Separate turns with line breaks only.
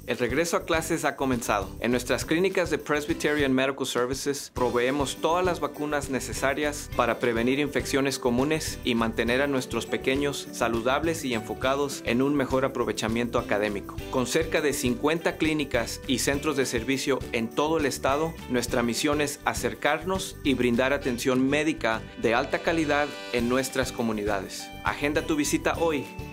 El regreso a clases ha comenzado. En nuestras clínicas de Presbyterian Medical Services proveemos todas las vacunas necesarias para prevenir infecciones comunes y mantener a nuestros pequeños saludables y enfocados en un mejor aprovechamiento académico. Con cerca de 50 clínicas y centros de servicio en todo el estado, nuestra misión es acercarnos y brindar atención médica de alta calidad en nuestras comunidades. Agenda tu visita hoy